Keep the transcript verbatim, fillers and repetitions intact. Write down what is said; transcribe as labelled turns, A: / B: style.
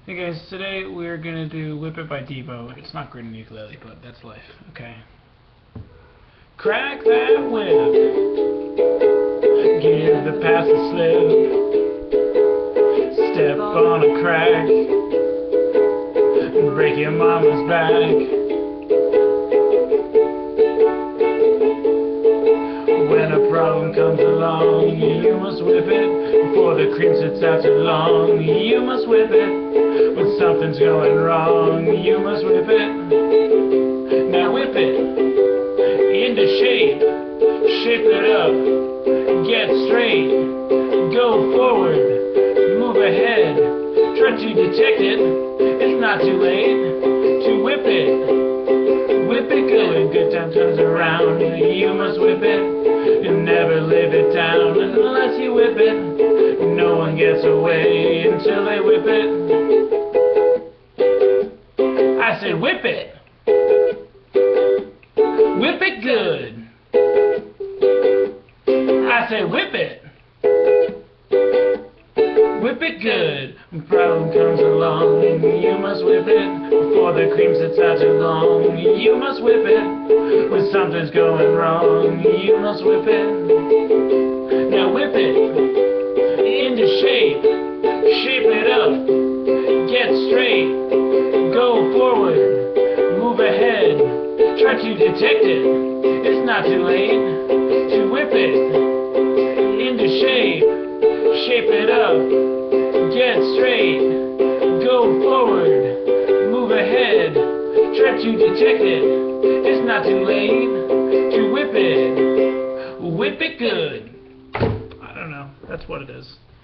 A: Hey guys, today we're gonna do Whip It by Devo. It's not great in ukulele, but that's life. Okay. Crack that whip, give the pass a slip, step on a crack, break your mama's back. When a problem comes along, you must whip it before the cream sits out too long. You must whip it when something's going wrong. You must whip it. Now whip it into shape. Shape it up. Get straight. Go forward. Move ahead. Try to detect it. It's not too late to whip it. Whip it good when good time turns around. You must whip it. You never live it down unless you whip it. No one gets away until they whip it. I said whip it. Whip it good. I said whip it. Whip it good. When problem comes along, you must whip it before the cream sits out too long. You must whip it when something's going wrong. You must whip it. Now whip it into shape. Shape it up. Get straight. Go forward. Move ahead. Try to detect it. It's not too late to whip it into shape. Shape it up. Get straight. Go forward. Move ahead. Try to detect it. It's not too late to whip it. Whip it good. I don't know. That's what it is.